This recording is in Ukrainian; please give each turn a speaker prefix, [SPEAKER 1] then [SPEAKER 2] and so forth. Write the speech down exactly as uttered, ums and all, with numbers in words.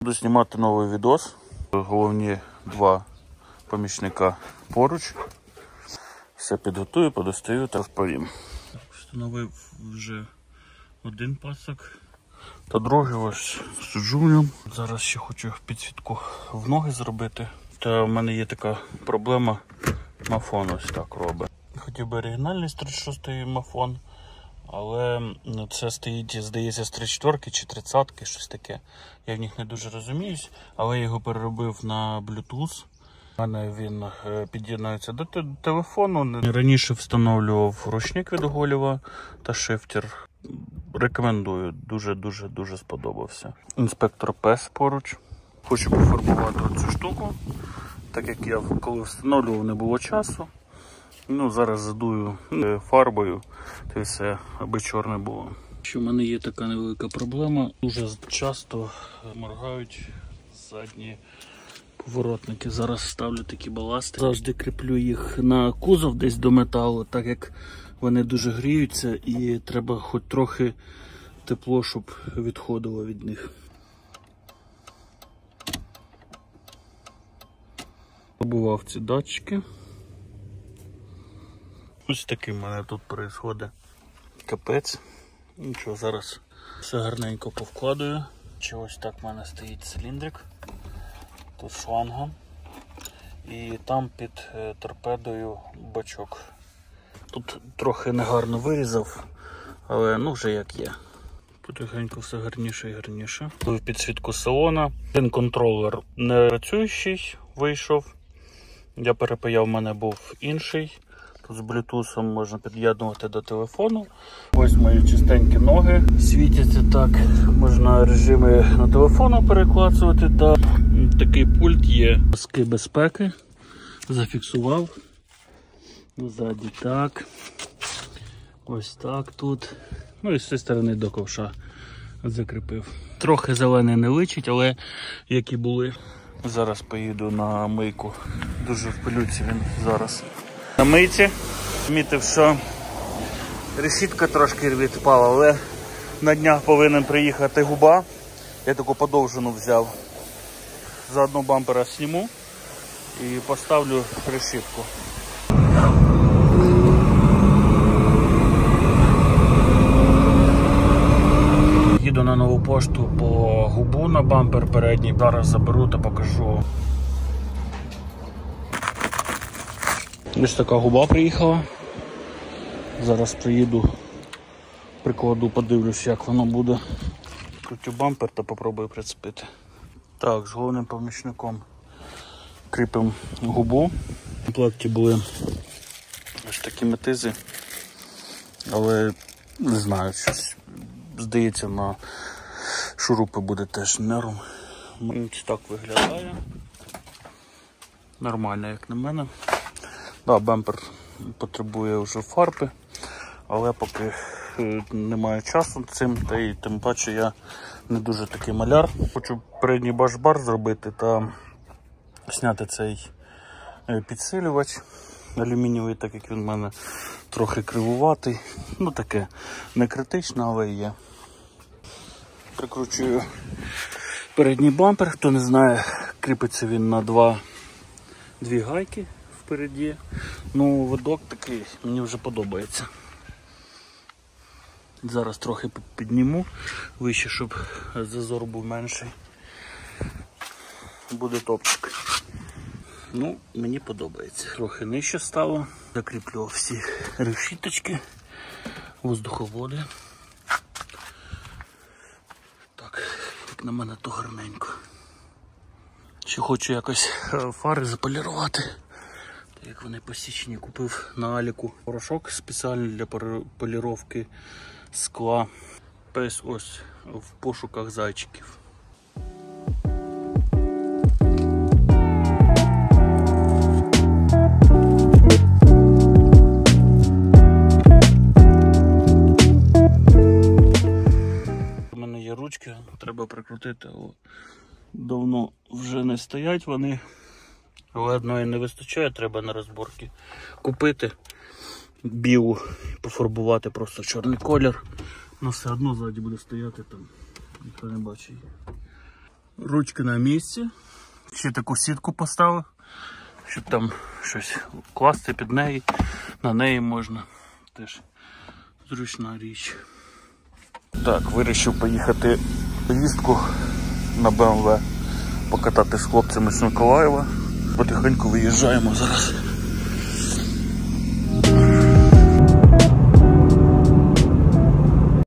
[SPEAKER 1] Буду знімати новий відос. Головні два помічника поруч. Все підготую, подостаю та розповім. Встановив вже один пасок та другий ось суджу в ньому. Зараз ще хочу підсвітку в ноги зробити. Та в мене є така проблема, мафон ось так робить. Хотів би оригінальний з тридцять шостий мафон, але це стоїть, здається, з тридцять четвірки чи тридцятки, щось таке. Я в них не дуже розуміюсь, але я його переробив на Bluetooth. У мене він під'єднується до телефону. Раніше встановлював ручник від Голєва та шифтер. Рекомендую, дуже-дуже-дуже сподобався. Інспектор пес поруч. Хочу пофарбувати оцю штуку, так як я коли встановлював, не було часу. Ну, зараз задую фарбою, та все, аби чорне було. Що в мене є така невелика проблема, дуже часто моргають задні поворотники. Зараз ставлю такі баласти. Завжди кріплю їх на кузов десь до металу, так як вони дуже гріються і треба хоч трохи тепло, щоб відходило від них. Побував ці датчики. Ось такий в мене тут відбувається капець. Нічого, зараз все гарненько повкладаю. Чи ось так в мене стоїть циліндрик. Тут шланга. І там під торпедою бачок. Тут трохи негарно вирізав, але ну вже як є. Потихеньку все гарніше і гарніше. В підсвітку салона. Один контролер не працюючий вийшов. Я перепаяв, в мене був інший. Тут з Bluetooth можна під'єднувати до телефону. Ось мої чистенькі ноги. Світяться так. Можна режими на телефону переклацувати. Та такий пульт є. Паски безпеки. Зафіксував. Ззаді так. Ось так тут. Ну і з цієї сторони до ковша закріпив. Трохи зелений не личить, але які були. Зараз поїду на мийку. Дуже в пилюці він зараз. На мийці помітив, що решітка трошки відпала, але на днях повинен приїхати губа. Я таку подовжену взяв. Заодно бампера зніму і поставлю решітку. Їду на нову пошту по губу на бампер передній. Зараз заберу та покажу. Ось така губа приїхала. Зараз приїду, прикладу, подивлюсь, як воно буде. Крутю бампер та попробую прицепити. Так, з головним помічником кріпимо губу. В комплекті були ось такі метизи, але не знаю, щось здається, на шурупи буде теж нервом. Ось так виглядає. Нормально, як на мене. Да, бампер потребує вже фарби, але поки немає часу цим, та й тим паче я не дуже такий маляр. Хочу передній баш-бар зробити та зняти цей підсилювач алюмінієвий, так як він в мене трохи кривуватий. Ну таке, не критично, але є. Прикручую передній бампер, хто не знає, кріпиться він на два, дві гайки впереді. Ну, видок такий, мені вже подобається. Зараз трохи підніму вище, щоб зазор був менший. Буде топчик. Ну, мені подобається. Трохи нижче стало. Закріплю всі решіточки, воздуховоди. Так, як на мене, то гарненько. Ще хочу якось фари заполірувати. Так як вони посічені, купив на Аліку порошок спеціальний для поліровки скла. Пес ось в пошуках зайчиків. У мене є ручки, треба прикрутити, але давно вже не стоять вони. Але одної не вистачає, треба на розборки купити білу, пофарбувати просто чорний колір. Но все одно ззаді буде стояти там, ніхто не бачить. Ручка на місці. Ще таку сітку поставив, щоб там щось класти під неї. На неї можна. Теж зручна річ. Так, вирішив поїхати в поїздку на Б М В, покатати з хлопцями з Миколаєва. Потихеньку виїжджаємо зараз.